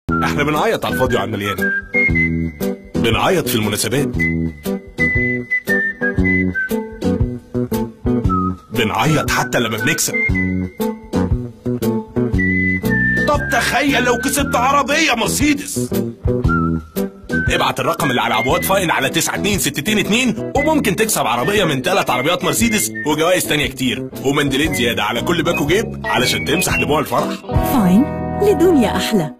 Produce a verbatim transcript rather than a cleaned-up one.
احنا بنعيط على الفاضي وعلى المليان، بنعيط في المناسبات، بنعيط حتى لما بنكسب. طب تخيل لو كسبت عربية مرسيدس. ابعت الرقم اللي على عبوات فاين على تسعة اتنين ستة اتنين اتنين وممكن تكسب عربية من ثلاث عربيات مرسيدس وجوائز تانية كتير ومنديلين زيادة على كل باكو جيب علشان تمسح دموع الفرح. فاين لدنيا أحلى.